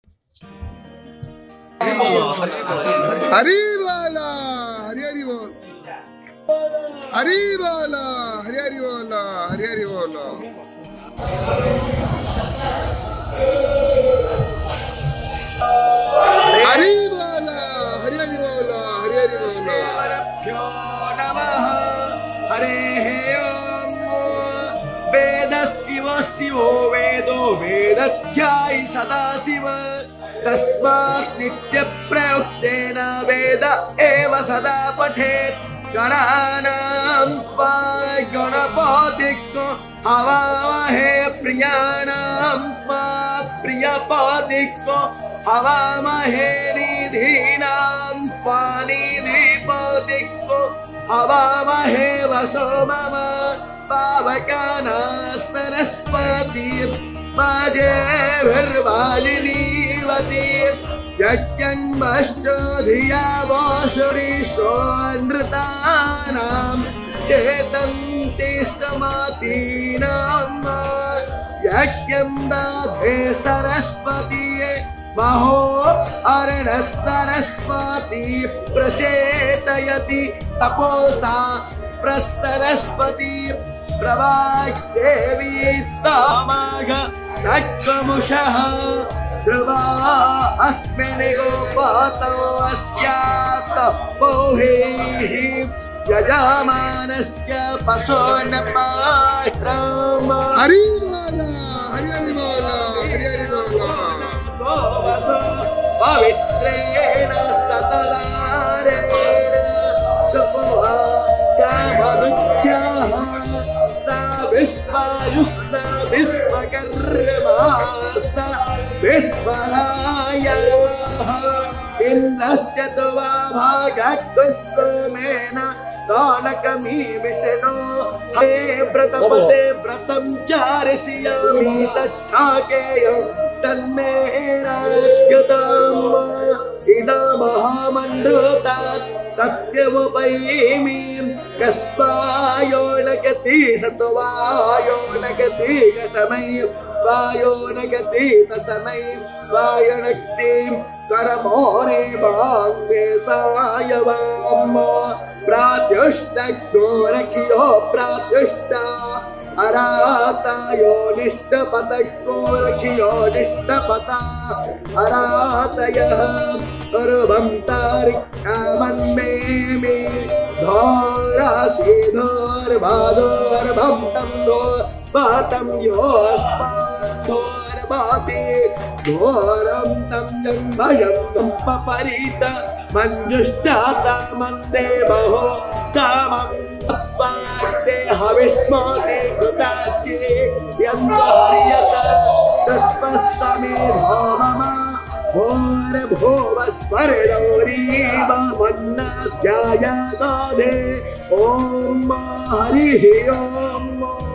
हरी वाला हरी हरी बोल, हरी वाला हरी हरी बोला, हरी हरी बोला। हरी बोला हरी हरी बोला, हरी हरी बोला। हरे ओम वेद शिव शिवो वेदो वेदध्यायी सदा शिव तस्मात् नित्य प्रयुक्तेन वेद एव सदा पठेत् गणानां गणपतिको हवामहे प्रियाणां प्रियपतिको हवामहे निधीनां निधिपतिको हवामहे वसो मम पावकानां सरस्वती माजेभिर्वाजिनीवती यज्ञन्मष्टो धिया वोषुरीशो नृतानां चेतन्ति समातीनां यज्ञं दधे सरस्वती महो अर्णः सरस्वती प्रचेतयति तपोसा प्रसरस्वती प्रवाग्देवी तामाघ सख्यमुषः ध्रुवा अस्मिन् गोपातो अस्यात् पोहिः यजमानस्य पशो न पात्रम्। हरि बोला हरि हरि बोला, हरि हरि बोला। पवित्रेण सतलारेण सुपोहा कामदुच्छाः सा विश्वायुः सा विश्वकर्मा सा विश्वरायाः इन्द्रश्च तुवा भागक्तुस्सोमेन तानकमी विष्णो हे व्रतपते व्रतं चारयसि तच्छाकेय तन्मे राज्ञताम् इदमहमनृतात् सत्यमुपैमि कस्मायो नगति सत्वायो नगति कसमै वायो नगति तस्मै वायो नगति करमोरे बांगे सायवाम प्रात्युष्टो रखियो प्रात्युष्टा अरातायो निष्ठपतको रखियो निष्ठपता अरातयः सर्वं तारिकामन्मे मे धोरासि धोर्भादोर्भं तं धोर्भातं योऽस्माद्धोर्भाति घोरं तं जन्मयं तं पपरित मञ्जुष्टाता मन्दे बहो कामं पाते हविष्मते कृताचे यन्त्रहर्यत सस्पस्तमेधो मम भोरभुवस्वरगौरीव मन्नाध्याय दधे ॐ हरिः ॐ